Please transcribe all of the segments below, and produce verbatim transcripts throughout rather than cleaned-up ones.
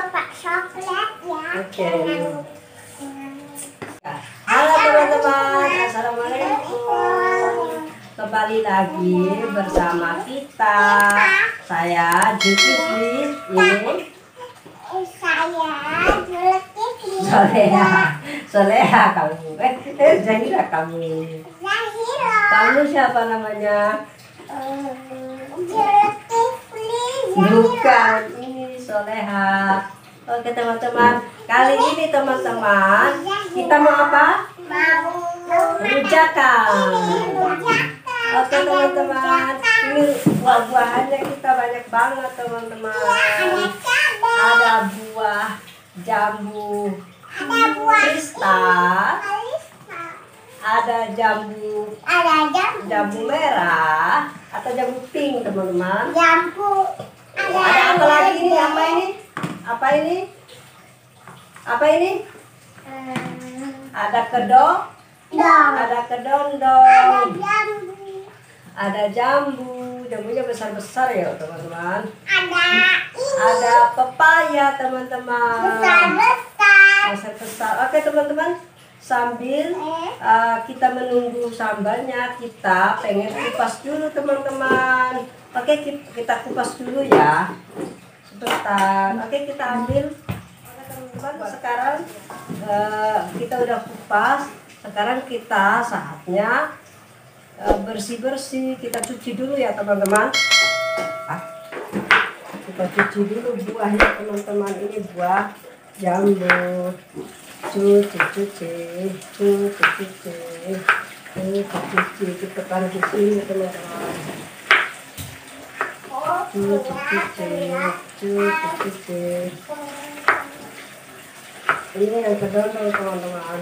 Pak coklat ya. Oke. Halo teman-teman, assalamualaikum. Kembali lagi bersama kita. Saya Zulkifli. Ini saya Zulkifli. Soleha. Soleha kamu. Eh, eh Zahira kamu. Zahira. Kamu siapa namanya? Zulkifli. Bukan, ini Soleha. Oke teman-teman, kali ini teman-teman kita mau apa? Mau Rujakan. rujakan. Oke teman-teman, ini buah-buahannya kita banyak banget teman-teman. Ada cabai. Ada buah jambu Ada buah kristal, Alisa. ada jambu Ada jambu. jambu merah atau jambu pink teman-teman. Jambu. Ada apa lagi ini? Apa ini? Apa ini? Apa ini? Hmm, Ada kedok, dong. ada Ada kedondong, jambu. ada jambu, jambunya besar-besar ya teman-teman. Ada ini. Ada pepaya teman-teman. Besar-besar. Besar-besar. Oke teman-teman, sambil Eh. uh, kita menunggu sambalnya, kita pengen kupas dulu teman-teman. Oke, ki- kita kupas dulu ya. Sebentar. Oke, kita ambil. Oke teman-teman, sekarang uh, kita udah kupas. Sekarang kita saatnya uh, bersih-bersih. Kita cuci dulu ya teman-teman. Ah, kita cuci dulu buahnya teman-teman. Ini buah jambu. Cuci, cuci, cuci, cuci, cuci, cuci. Kita taruh di sini teman-teman. Cuci, cuci, cuci, cuci. Ini yang kedua teman-teman.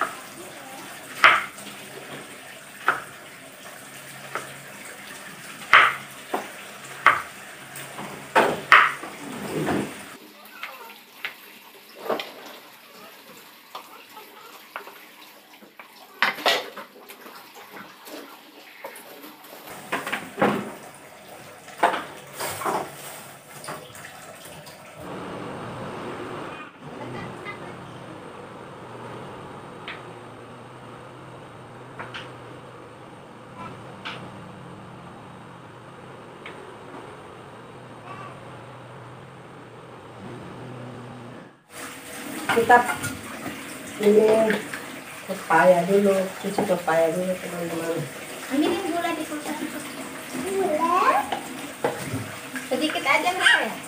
Kita ini pepaya dulu, cuci pepaya dulu teman-teman. Ambilin gula di kulkas. Gula. Sedikit aja berapa ya?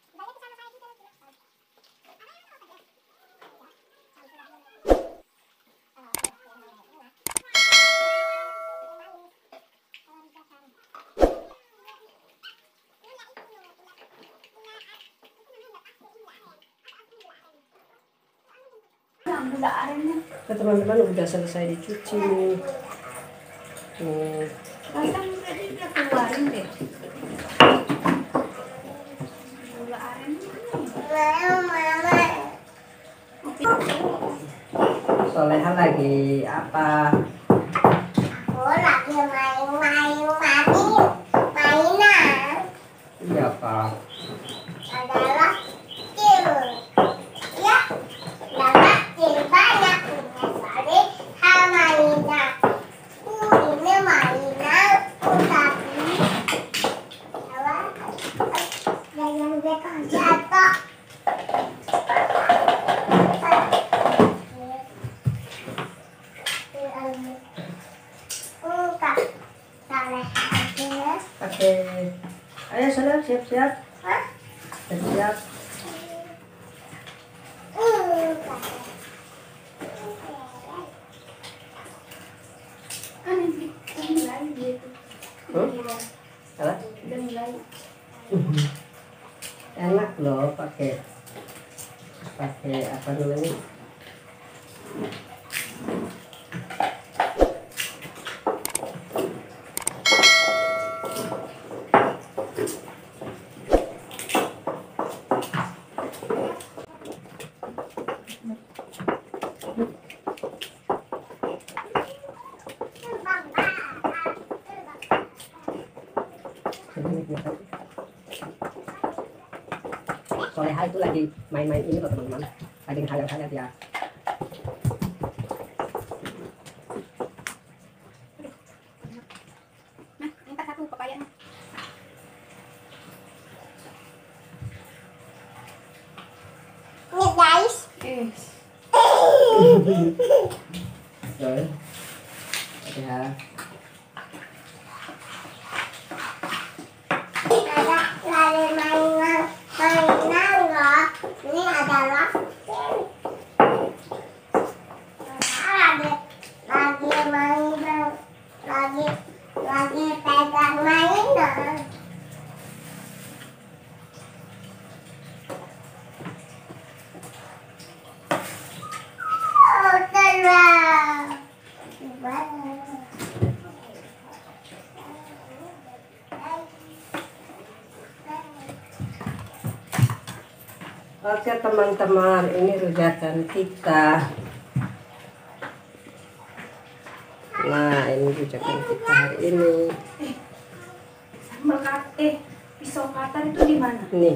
Gula arennya. Nah, teman-teman udah selesai dicuci nih. Tuh. Pasang tadi udah keluarin deh. Gula arennya. Mama. Soleha lagi apa? Aku lagi main-main main mainan. Iya Kak. Adalah kecil. Ya. Adalah kecil banyak. Sorry, mainan. Uh, ini mainan. Uh, tapi. Apa? Jangan bekal jatuh. Uh, Kak. Saleh aja. Oke. Ayo Soleha siap-siap. Hah? Siap-siap. Uh, Kak. Kan ini udah mulai gitu. Hmm? Salah? Udah mulai. Enak loh pakai pakai apa namanya? Soleha itu lagi main-main ini loh teman-teman, lagi hayal-hayal ya. Nah, angkat satu papayanya. Ini guys. Eh, Rồi. Ya. Ada lari mainan mainan loh. Ini adalah lagi lagi mainan lagi lagi pegang mainan. Oh, terbang. Oke teman-teman, ini rujakan kita. Nah, ini rujakan kita hari ini. sambal kat eh pisau cutter itu di mana? Nih.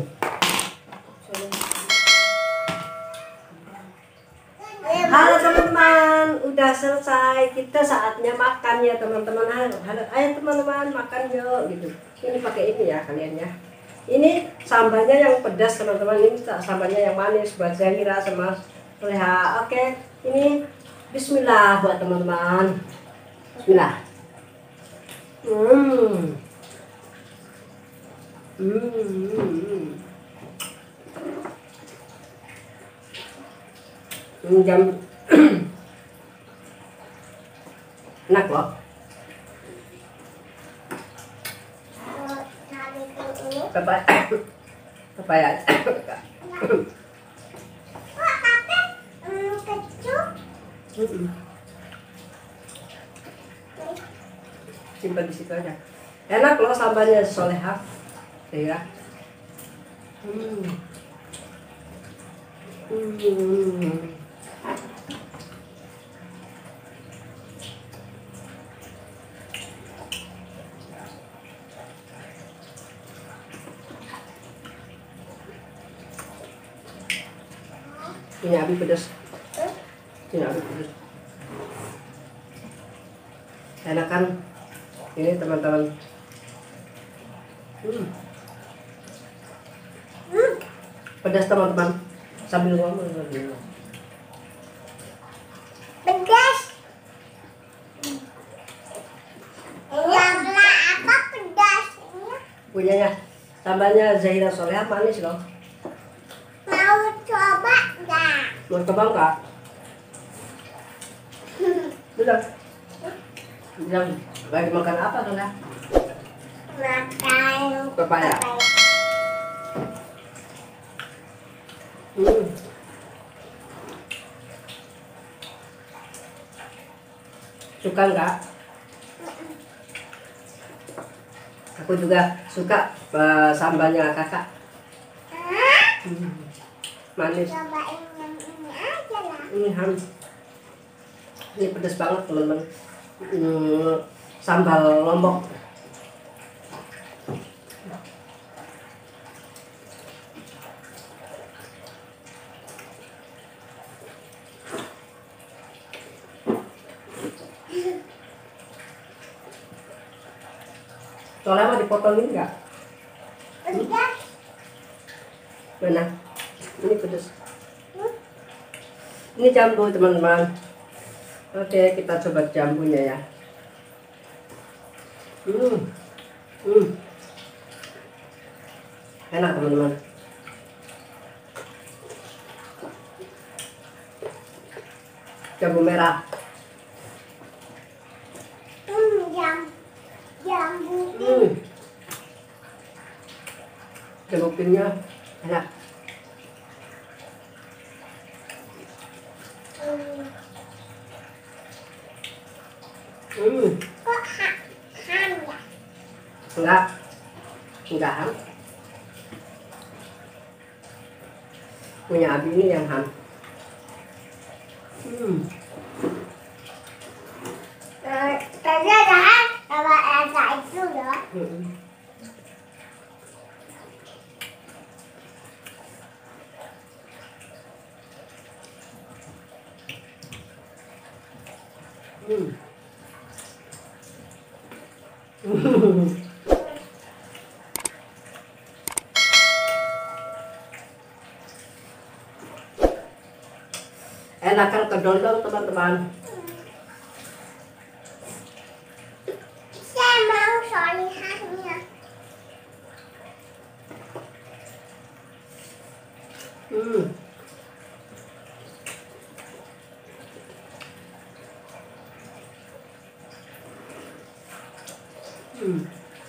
Halo teman-teman, udah selesai. Kita saatnya makan ya teman-teman. Halo, halo, ayo teman-teman makan yuk gitu. Ini pakai ini ya kalian ya. Ini sambalnya yang pedas teman-teman. Ini sambalnya yang manis buat Zahira sama Soleha. Oke, ini Bismillah buat teman-teman. Bismillah. Hmm. Hmm. hmm. Ini jam enak loh. Pepaya. Pepaya. Wah, tapi hmm, kecut. Mm-mm. Simpan di situ aja. Enak loh sambalnya Soleha. Ya. Hmm. Hmm. Ini Abi pedas. Ini Abi pedas. Enak kan? Ini teman-teman. Hmm. Hmm, Pedas teman-teman. Sambil ngomong sambil. pedas. Sambalnya apa pedasnya? Punyanya sambalnya Zahira Soleha manis loh. Mau coba nggak? Mau coba enggak? Bilang. Bilang lagi makan apa Soleha? Makan Pepaya. Hmm. Suka enggak? Aku juga suka uh, sambalnya kakak. Hah? Hmm. Manis. Cobain yang ini aja lah. Ini ham. Ini pedas banget teman-teman. Hmm, sambal lombok. Soalnya mau dipotongin nggak? Pedas. Mana? Ini pedas. Ini jambu teman-teman. Oke, kita coba jambunya ya. Hmm, hmm, enak teman-teman. Jambu merah. Hmm, jam jambu. Hmm. Jambu pinknya enak. Hmm. Hmm. Kok ha ham ya? Enggak. Enggak ham. Punya Abi ini yang ham. Hmm. Eh, Tadi ada ham sama Elsa itu loh. Hmm. Hmm. Enak kan kedondong teman-teman. Saya mau solihannya. Hmm. Hmm.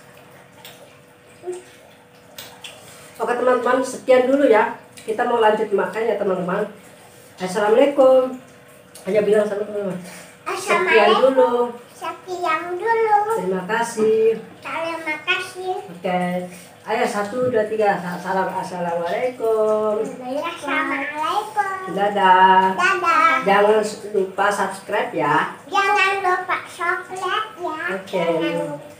Oke teman-teman, sekian dulu ya. Kita mau lanjut makan ya teman-teman. Assalamualaikum. Hanya bilang sama teman-teman. Sekian dulu. Sekian dulu. Terima kasih. Terima kasih. Oke. Ayo satu dua tiga. Salam assalamualaikum. Assalamualaikum. Dadah. Dadah. Jangan lupa subscribe ya. Jangan lupa subscribe ya. Oke. Jangan lupa